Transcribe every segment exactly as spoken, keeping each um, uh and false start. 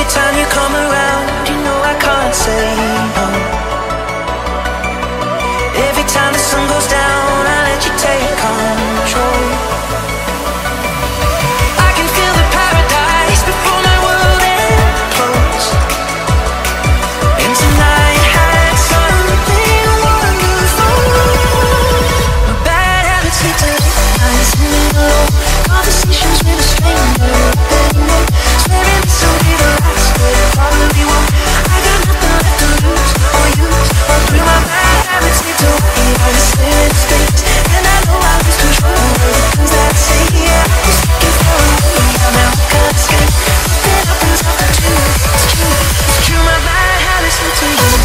Every time you come around, you know I can't say no. Every time the sun goes down, I let you take control. I can feel the paradise before my world implodes. And tonight had something wonderful. My bad habits lead to late nights sitting alone, conversations with a stranger anymore. Swearing this will be the last, but it probably won't. I got nothing left to lose or use or through. My bad habits lead to white eyes in space, and I know I lose control of the things that I say. Yeah, I was looking for a way out, now I can't escape. Nothing happens after two. It's true, it's true. My bad habits lead to you.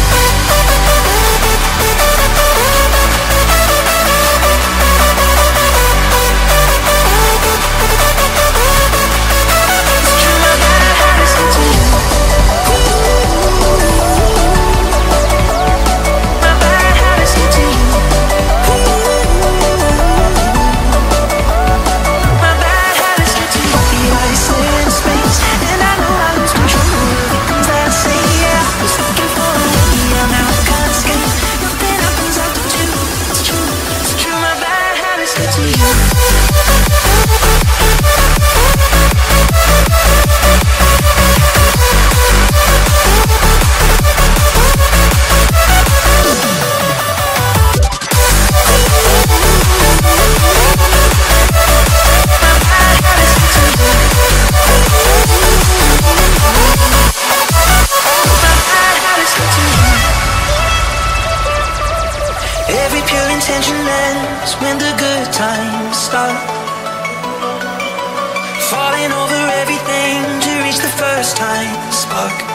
Every pure intention ends when the good times start. Falling over everything to reach the first time spark.